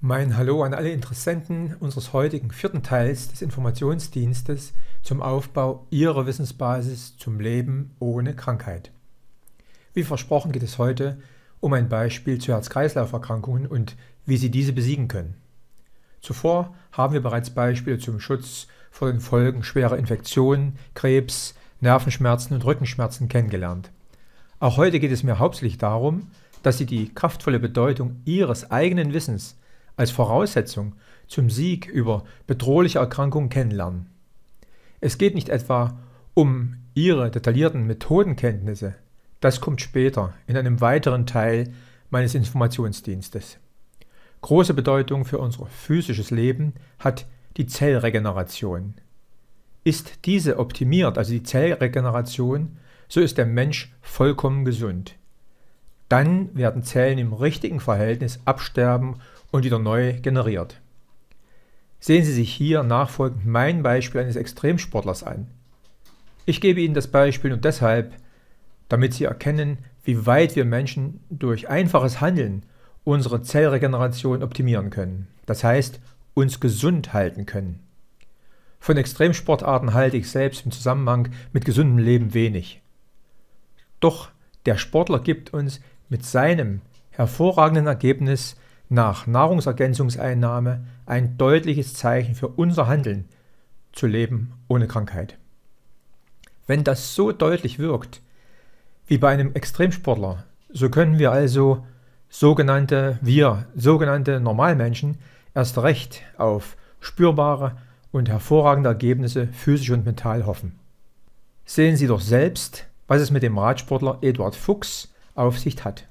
Mein Hallo an alle Interessenten unseres heutigen vierten Teils des Informationsdienstes zum Aufbau Ihrer Wissensbasis zum Leben ohne Krankheit. Wie versprochen geht es heute um ein Beispiel zu Herz-Kreislauf-Erkrankungen und wie Sie diese besiegen können. Zuvor haben wir bereits Beispiele zum Schutz vor den Folgen schwerer Infektionen, Krebs, Nervenschmerzen und Rückenschmerzen kennengelernt. Auch heute geht es mir hauptsächlich darum, dass Sie die kraftvolle Bedeutung Ihres eigenen Wissens als Voraussetzung zum Sieg über bedrohliche Erkrankungen kennenlernen. Es geht nicht etwa um Ihre detaillierten Methodenkenntnisse, das kommt später in einem weiteren Teil meines Informationsdienstes. Große Bedeutung für unser physisches Leben hat die Zellregeneration. Ist diese optimiert, also die Zellregeneration, so ist der Mensch vollkommen gesund. Dann werden Zellen im richtigen Verhältnis absterben und wieder neu generiert. Sehen Sie sich hier nachfolgend mein Beispiel eines Extremsportlers an. Ich gebe Ihnen das Beispiel nur deshalb, damit Sie erkennen, wie weit wir Menschen durch einfaches Handeln unsere Zellregeneration optimieren können. Das heißt, uns gesund halten können. Von Extremsportarten halte ich selbst im Zusammenhang mit gesundem Leben wenig. Doch der Sportler gibt uns mit seinem hervorragenden Ergebnis nach Nahrungsergänzungseinnahme ein deutliches Zeichen für unser Handeln zu leben ohne Krankheit. Wenn das so deutlich wirkt wie bei einem Extremsportler, so können wir also sogenannte Normalmenschen erst recht auf spürbare und hervorragende Ergebnisse physisch und mental hoffen. Sehen Sie doch selbst, was es mit dem Radsportler Eduard Fuchs auf sich hat.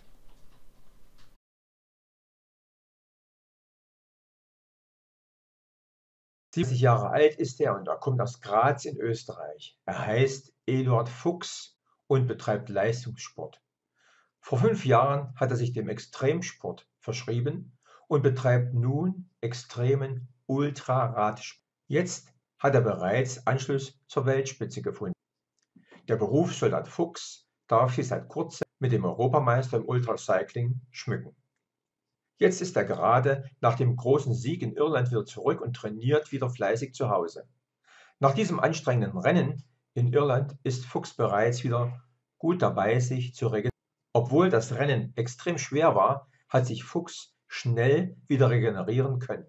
70 Jahre alt ist er und er kommt aus Graz in Österreich. Er heißt Eduard Fuchs und betreibt Leistungssport. Vor 5 Jahren hat er sich dem Extremsport verschrieben und betreibt nun extremen Ultraradsport. Jetzt hat er bereits Anschluss zur Weltspitze gefunden. Der Berufssoldat Fuchs darf sich seit kurzem mit dem Europameister im Ultracycling schmücken. Jetzt ist er gerade nach dem großen Sieg in Irland wieder zurück und trainiert wieder fleißig zu Hause. Nach diesem anstrengenden Rennen in Irland ist Fuchs bereits wieder gut dabei, sich zu regenerieren. Obwohl das Rennen extrem schwer war, hat sich Fuchs schnell wieder regenerieren können.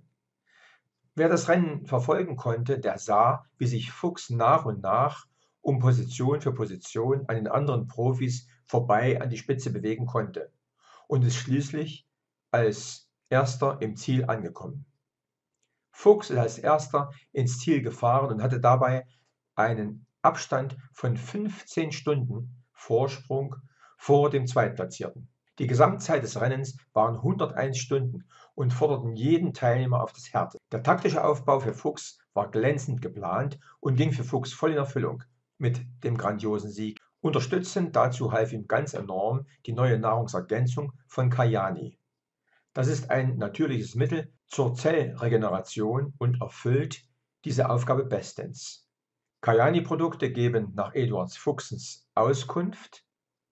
Wer das Rennen verfolgen konnte, der sah, wie sich Fuchs nach und nach um Position für Position an den anderen Profis vorbei an die Spitze bewegen konnte und ist schließlich als Erster im Ziel angekommen. Fuchs ist als Erster ins Ziel gefahren und hatte dabei einen Abstand von 15 Stunden Vorsprung vor dem Zweitplatzierten. Die Gesamtzeit des Rennens waren 101 Stunden und forderten jeden Teilnehmer auf das Härte. Der taktische Aufbau für Fuchs war glänzend geplant und ging für Fuchs voll in Erfüllung mit dem grandiosen Sieg. Unterstützend dazu half ihm ganz enorm die neue Nahrungsergänzung von Kyani. Das ist ein natürliches Mittel zur Zellregeneration und erfüllt diese Aufgabe bestens. Kyani-Produkte geben nach Eduard Fuchsens Auskunft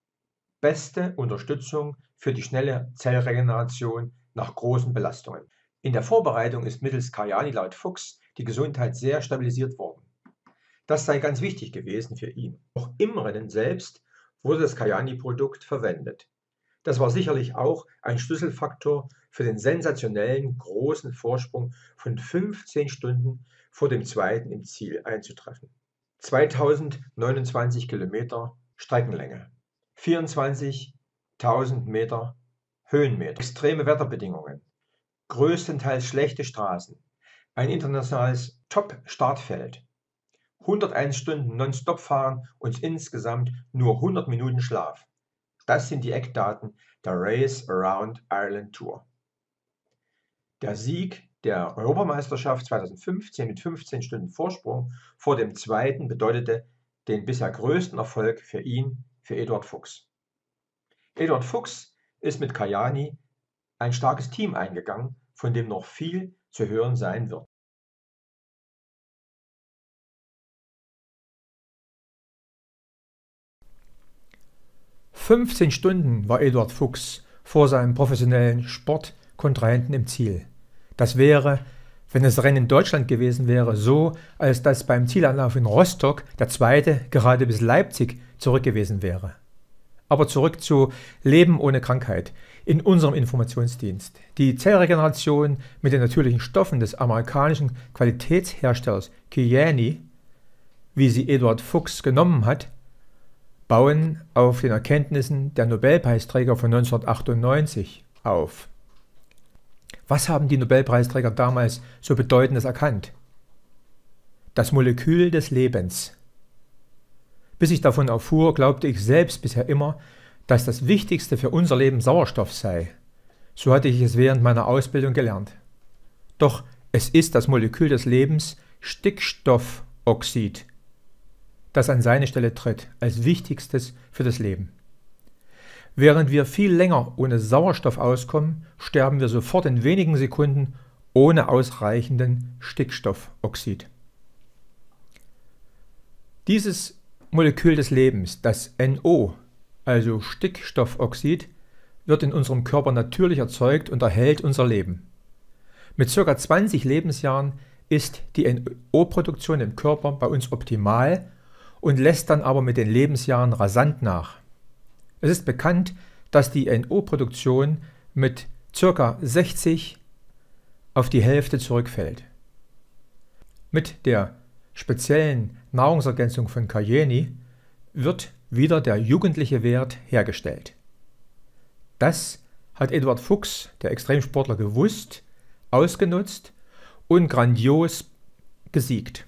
beste Unterstützung für die schnelle Zellregeneration nach großen Belastungen. In der Vorbereitung ist mittels Kyani laut Fuchs die Gesundheit sehr stabilisiert worden. Das sei ganz wichtig gewesen für ihn. Auch im Rennen selbst wurde das Kyani-Produkt verwendet. Das war sicherlich auch ein Schlüsselfaktor für den sensationellen großen Vorsprung von 15 Stunden vor dem Zweiten im Ziel einzutreffen. 2029 Kilometer Streckenlänge, 24.000 Meter Höhenmeter, extreme Wetterbedingungen, größtenteils schlechte Straßen, ein internationales Top-Startfeld, 101 Stunden Nonstop fahren und insgesamt nur 100 Minuten Schlaf. Das sind die Eckdaten der Race Around Ireland Tour. Der Sieg der Europameisterschaft 2015 mit 15 Stunden Vorsprung vor dem Zweiten bedeutete den bisher größten Erfolg für ihn, für Eduard Fuchs. Eduard Fuchs ist mit Kyani ein starkes Team eingegangen, von dem noch viel zu hören sein wird. 15 Stunden war Eduard Fuchs vor seinem professionellen Sport Kontrahenten im Ziel. Das wäre, wenn das Rennen in Deutschland gewesen wäre, so, als dass beim Zielanlauf in Rostock der zweite gerade bis Leipzig zurück gewesen wäre. Aber zurück zu Leben ohne Krankheit in unserem Informationsdienst. Die Zellregeneration mit den natürlichen Stoffen des amerikanischen Qualitätsherstellers Kyani, wie sie Eduard Fuchs genommen hat, bauen auf den Erkenntnissen der Nobelpreisträger von 1998 auf. Was haben die Nobelpreisträger damals so Bedeutendes erkannt? Das Molekül des Lebens. Bis ich davon erfuhr, glaubte ich selbst bisher immer, dass das Wichtigste für unser Leben Sauerstoff sei. So hatte ich es während meiner Ausbildung gelernt. Doch es ist das Molekül des Lebens, Stickstoffoxid, das an seine Stelle tritt, als Wichtigstes für das Leben. Während wir viel länger ohne Sauerstoff auskommen, sterben wir sofort in wenigen Sekunden ohne ausreichenden Stickstoffoxid. Dieses Molekül des Lebens, das NO, also Stickstoffoxid, wird in unserem Körper natürlich erzeugt und erhält unser Leben. Mit ca. 20 Lebensjahren ist die NO-Produktion im Körper bei uns optimal und lässt dann aber mit den Lebensjahren rasant nach. Es ist bekannt, dass die NO-Produktion mit ca. 60 auf die Hälfte zurückfällt. Mit der speziellen Nahrungsergänzung von Kyani wird wieder der jugendliche Wert hergestellt. Das hat Eduard Fuchs, der Extremsportler, gewusst, ausgenutzt und grandios gesiegt.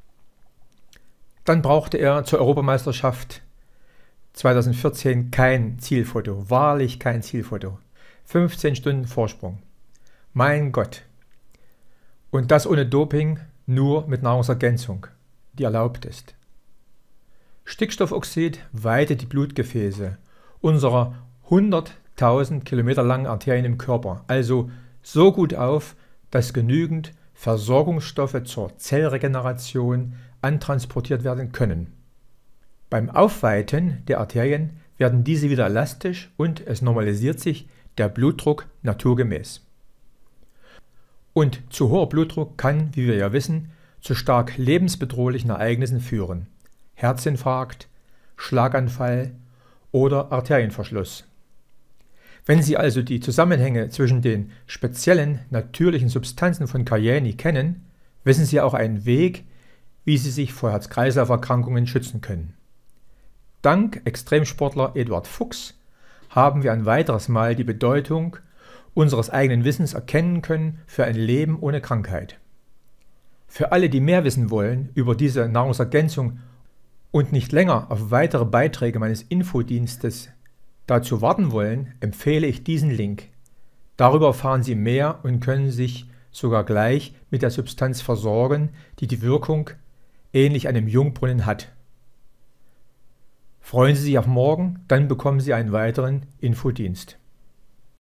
Dann brauchte er zur Europameisterschaft 2014 kein Zielfoto, wahrlich kein Zielfoto. 15 Stunden Vorsprung. Mein Gott. Und das ohne Doping, nur mit Nahrungsergänzung, die erlaubt ist. Stickstoffoxid weitet die Blutgefäße unserer 100.000 Kilometer langen Arterien im Körper, also so gut auf, dass genügend Versorgungsstoffe zur Zellregeneration antransportiert werden können. Beim Aufweiten der Arterien werden diese wieder elastisch und es normalisiert sich der Blutdruck naturgemäß. Und zu hoher Blutdruck kann, wie wir ja wissen, zu stark lebensbedrohlichen Ereignissen führen. Herzinfarkt, Schlaganfall oder Arterienverschluss. Wenn Sie also die Zusammenhänge zwischen den speziellen natürlichen Substanzen von Kyani kennen, wissen Sie auch einen Weg, wie Sie sich vor Herz-Kreislauf-Erkrankungen schützen können. Dank Extremsportler Eduard Fuchs haben wir ein weiteres Mal die Bedeutung unseres eigenen Wissens erkennen können für ein Leben ohne Krankheit. Für alle, die mehr wissen wollen über diese Nahrungsergänzung und nicht länger auf weitere Beiträge meines Infodienstes dazu warten wollen, empfehle ich diesen Link. Darüber erfahren Sie mehr und können sich sogar gleich mit der Substanz versorgen, die die Wirkung ähnlich einem Jungbrunnen hat. Freuen Sie sich auf morgen, dann bekommen Sie einen weiteren Infodienst.